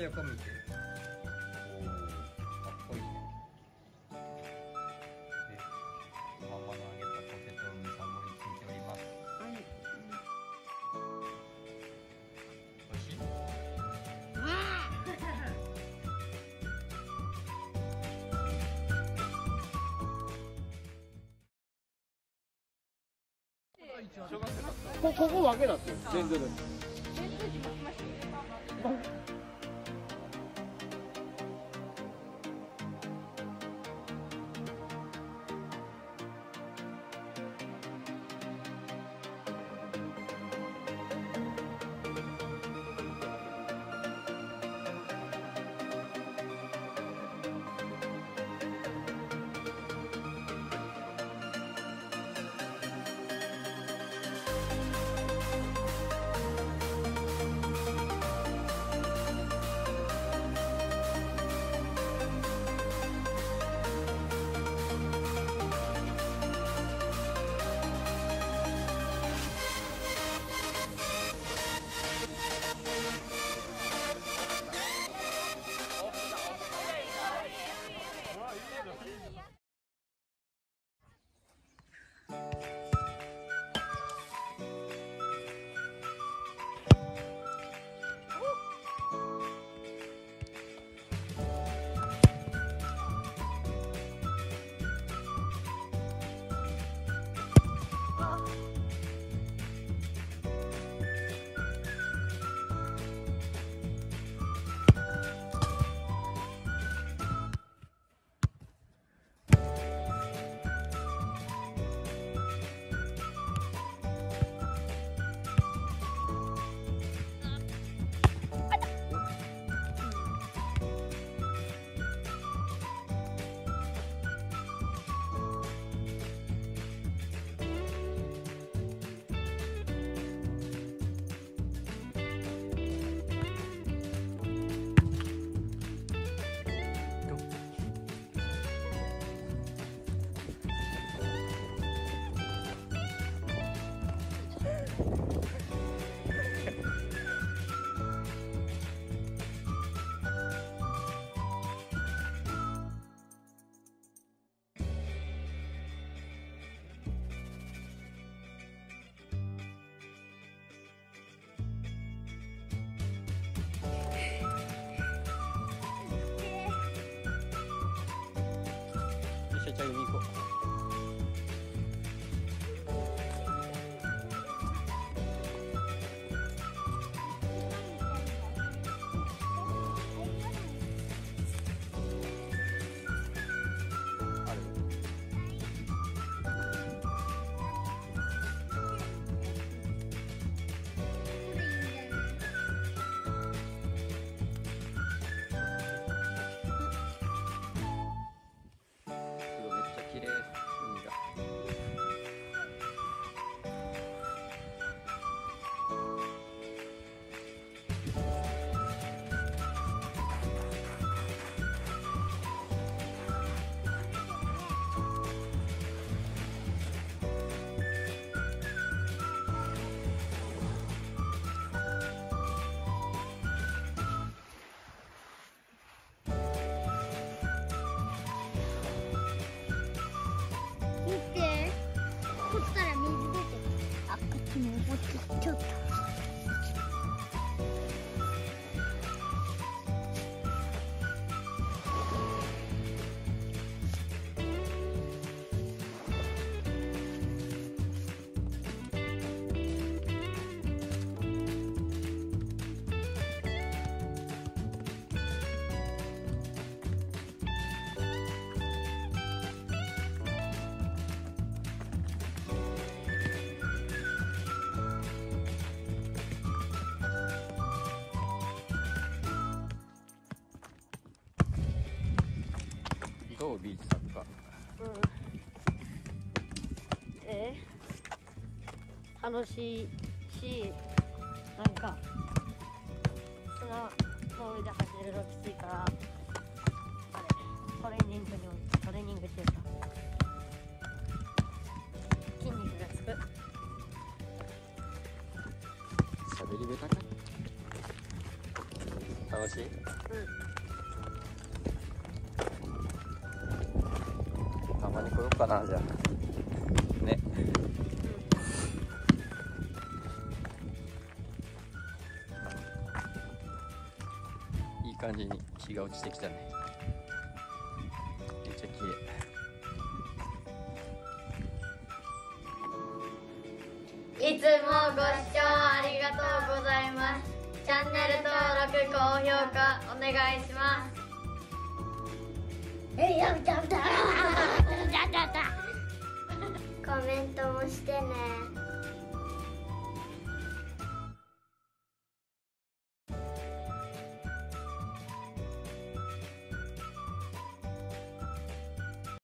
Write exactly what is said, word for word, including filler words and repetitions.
と横見て。おお、かっこいいね。で、ママの揚げたポテトをむさぼりついております。 はい。 美味しい？ こここ分けだって全然。 じゃあ海行こう。 ちょっと。 どうビーチサッカー。 うん。えー、楽しいし、なんか砂の上で走るのきついから、あれトレーニングにトレーニングっていうか筋肉がつく。 喋り下手か。 楽しい？たまに来ようかな、じゃあね。いい感じに日が落ちてきたね。めっちゃ綺麗。 いつもご視聴ありがとうございます。チャンネル登録、高評価お願いします。 え、やめたやめた。 コメントもしてね。